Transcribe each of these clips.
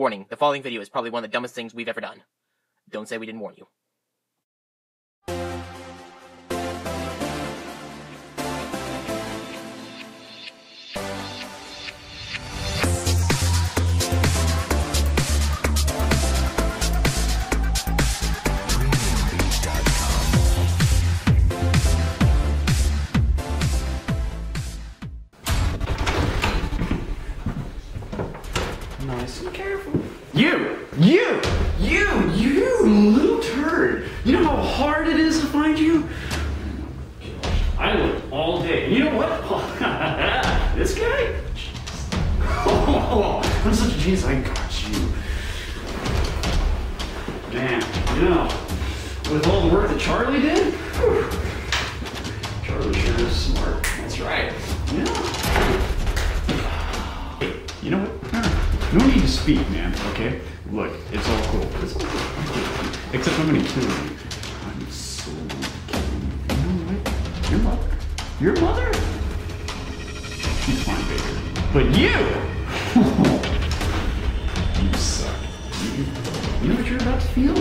Warning, the following video is probably one of the dumbest things we've ever done. Don't say we didn't warn you. Nice and careful. You little turd. You know how hard it is to find you? I looked all day. You know what? This guy? Oh, I'm such a genius. I got you. Man, you know, with all the work that Charlie did, whew, Charlie sure is smart. That's right. Yeah. You know what? No need to speak, man, okay? Look, it's all cool. It's all cool. Except I'm gonna kill you. I'm so kidding. You know what? Your mother? She's fine, baby. But you! You suck. You know what you're about to feel?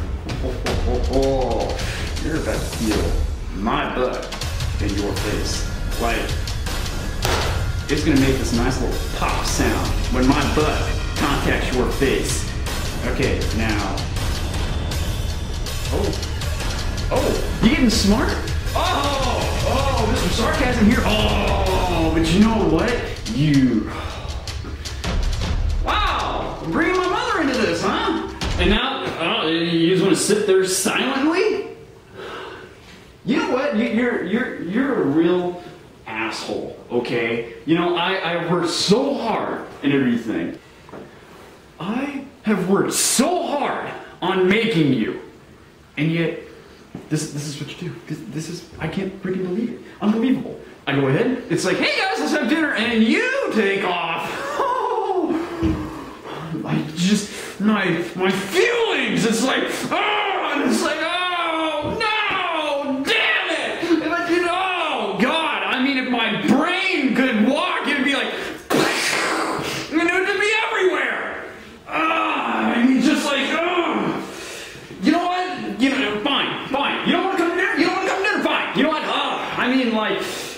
You're about to feel my butt in your face. Like, it's gonna make this nice little pop sound when my butt contacts your face. Okay, now. Oh, you getting smart? Oh, Mr. Sarchasm here. Oh, but you know what? Wow, I'm bringing my mother into this, huh? And now, you just want to sit there silently? You know what? You're a real asshole, okay? You know, I worked so hard and everything. I have worked so hard on making you, and yet this is what you do. This is, I can't freaking believe it. Unbelievable. I go ahead, it's like, hey guys, let's have dinner, and you take off. Oh, I just, my feelings, it's like, oh, and it's like, oh, no, damn it. And like, you know, God, I mean, if my brain could walk, it'd be like, and it would be everywhere. I mean, just like, you know what? You know, fine. You don't want to come to dinner? You don't want to come to dinner? Fine. You know what? I mean, like,